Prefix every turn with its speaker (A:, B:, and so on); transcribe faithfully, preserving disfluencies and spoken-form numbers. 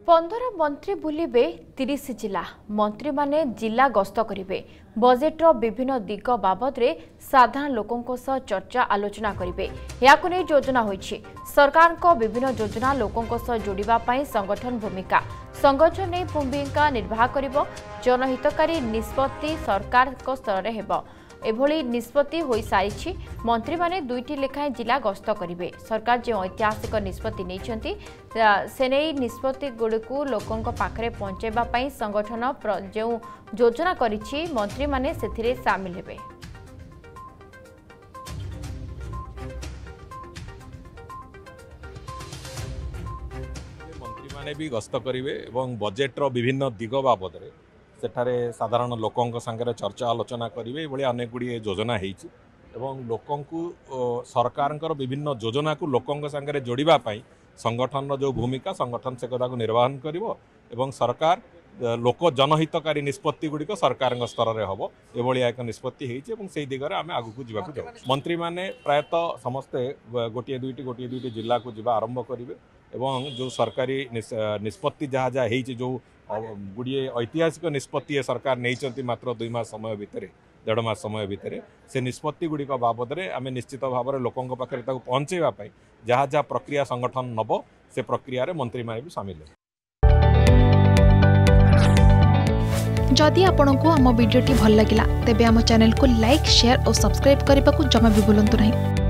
A: पंदर मंत्री बुलिबे तीस जिला मंत्री माने जिला गस्त करिवे बजेट्र विभिन्न दिग बाबद रे साधारण लोकों सह चर्चा आलोचना करिवे याकु नै योजना होईछि सरकार को विभिन्न योजना लोकों सह जोड़िबा पई संगठन भूमिका संगठन नै भूमिका निर्वाह करिवो जनहितकारी निष्पत्ति सरकार को स्तर रे हेबो एभली निष्पत्ति होई सारिछि मंत्री माने दुईटी लेखाएं जिला गस्त करिवे सरकार जे ऐतिहासिक निष्पत्ति नैछंती सेनै निष्पत्ति गुडकू लोकों पाखरे पहुंचेबा पई संगठन जो योजना करिछि मंत्री माने सेथिरे शामिल हेबे।
B: मंत्री माने भी गस्त करिवे एवं बजेट्र विभिन्न दिग बाबद रे सेठारे साधारण लोकों संगे चर्चा आलोचना करेंगे ये अनेक गुड़िए योजना होती लोकों सरकार विभिन्न योजना को लोकों संगे जोड़ापी संगठन जो भूमिका संगठन से कथा निर्वहन कर सरकार लोक जनहितकारी निष्पत्ति गुड़िक सरकार स्तर में हम ये एक निष्पत्ति होती दिगरे आम आगू जावाक जाऊँ मंत्री मैंने प्रायतः समस्ते गोटे दुईटी गोटे दुईटी जिला को जावा आरंभ करेंगे एवं जो सरकारी निष्पत्ति जहाँ जहाँ होती जो गुड़िए ऐतिहासिक निष्पत्ति सरकार नहीं मात्र दुई मास समय भितर देढ़ मास समय भितर से निष्पत्ति गुड़िक बाबद में आम निश्चित भाव में लोकों पाखे पहुँचेवाई जहाँ जहाँ प्रक्रिया संगठन नब से प्रक्रिया मंत्री मैंने भी सामिल है।
C: जदि आपंक आम भिडी भल लगा तेब आम चैनल को लाइक शेयर और सब्सक्राइब करने को जमा भी भूलु नहीं।